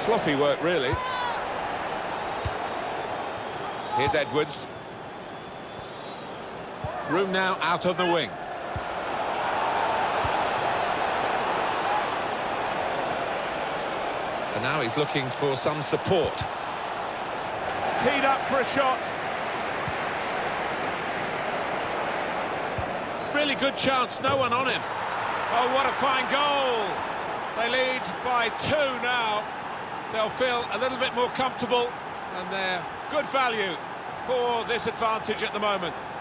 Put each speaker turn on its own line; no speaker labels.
sloppy work, really. Here's Edwards. Room now out on the wing. And now he's looking for some support. Teed up for a shot. Really good chance, no one on him. Oh, what a fine goal. They lead by 2 now. They'll feel a little bit more comfortable, and they're good value for this advantage at the moment.